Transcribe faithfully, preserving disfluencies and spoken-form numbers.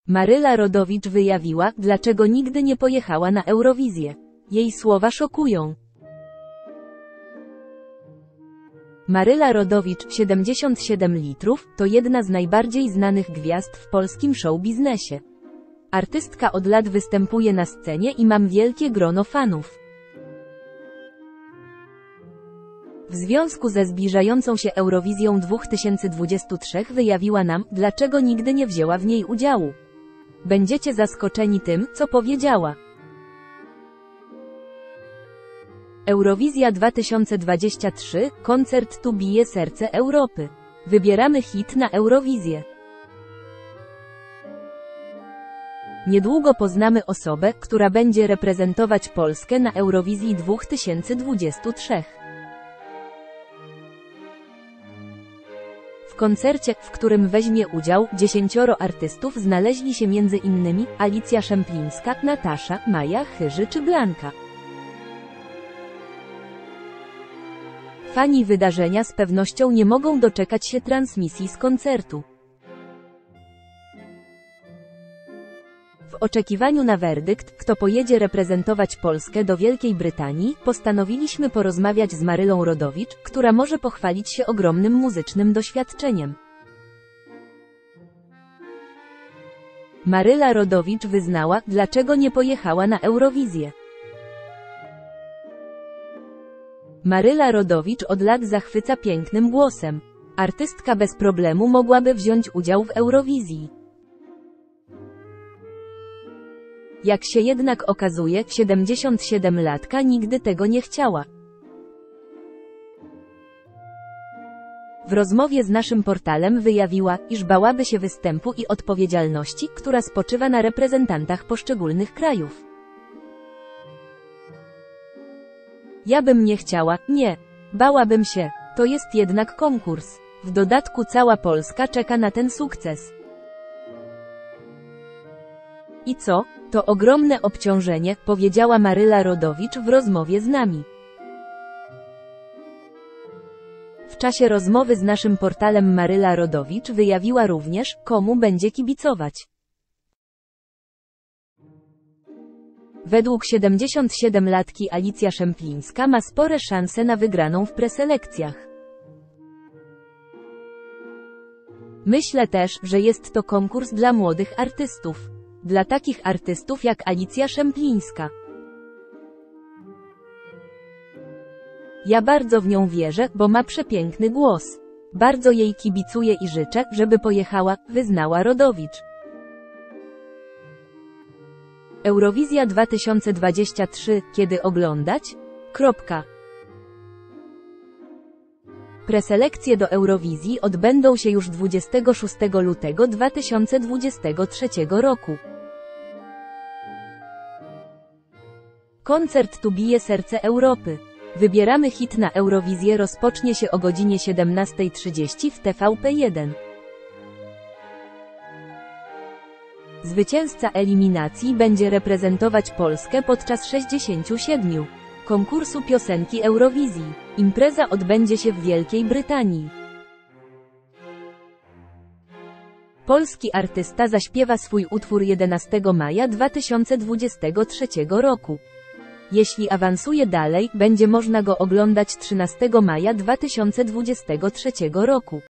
Maryla Rodowicz wyjawiła, dlaczego nigdy nie pojechała na Eurowizję. Jej słowa szokują. Maryla Rodowicz, siedemdziesiąt siedem litrów, to jedna z najbardziej znanych gwiazd w polskim show-biznesie. Artystka od lat występuje na scenie i mam wielkie grono fanów. W związku ze zbliżającą się Eurowizją dwa tysiące dwudziestą trzecią wyjawiła nam, dlaczego nigdy nie wzięła w niej udziału. Będziecie zaskoczeni tym, co powiedziała. Eurowizja dwa tysiące dwudziesty trzeci, koncert Tu bije serce Europy. Wybieramy hit na Eurowizję. Niedługo poznamy osobę, która będzie reprezentować Polskę na Eurowizji dwa tysiące dwudziestej trzeciej. W koncercie, w którym weźmie udział dziesięcioro artystów, znaleźli się między innymi Alicja Szemplińska, Natasza, Maja Chyży czy Blanka. Fani wydarzenia z pewnością nie mogą doczekać się transmisji z koncertu. W oczekiwaniu na werdykt, kto pojedzie reprezentować Polskę do Wielkiej Brytanii, postanowiliśmy porozmawiać z Marylą Rodowicz, która może pochwalić się ogromnym muzycznym doświadczeniem. Maryla Rodowicz wyznała, dlaczego nie pojechała na Eurowizję. Maryla Rodowicz od lat zachwyca pięknym głosem. Artystka bez problemu mogłaby wziąć udział w Eurowizji. Jak się jednak okazuje, siedemdziesięciosiemlatka nigdy tego nie chciała. W rozmowie z naszym portalem wyjawiła, iż bałaby się występu i odpowiedzialności, która spoczywa na reprezentantach poszczególnych krajów. Ja bym nie chciała, nie. Bałabym się. To jest jednak konkurs. W dodatku cała Polska czeka na ten sukces. I co? To ogromne obciążenie, powiedziała Maryla Rodowicz w rozmowie z nami. W czasie rozmowy z naszym portalem Maryla Rodowicz wyjawiła również, komu będzie kibicować. Według siedemdziesięciosiemlatki Alicja Szemplińska ma spore szanse na wygraną w preselekcjach. Myślę też, że jest to konkurs dla młodych artystów. Dla takich artystów jak Alicja Szemplińska. Ja bardzo w nią wierzę, bo ma przepiękny głos. Bardzo jej kibicuję i życzę, żeby pojechała, wyznała Rodowicz. Eurowizja dwa tysiące dwudziesty trzeci, kiedy oglądać? Kropka. Preselekcje do Eurowizji odbędą się już dwudziestego szóstego lutego dwa tysiące dwudziestego trzeciego roku. Koncert Tu bije serce Europy. Wybieramy hit na Eurowizję rozpocznie się o godzinie siedemnastej trzydzieści w T V P jeden. Zwycięzca eliminacji będzie reprezentować Polskę podczas sześćdziesięciu siedmiu konkursu piosenki Eurowizji. Impreza odbędzie się w Wielkiej Brytanii. Polski artysta zaśpiewa swój utwór jedenastego maja dwa tysiące dwudziestego trzeciego roku. Jeśli awansuje dalej, będzie można go oglądać trzynastego maja dwa tysiące dwudziestego trzeciego roku.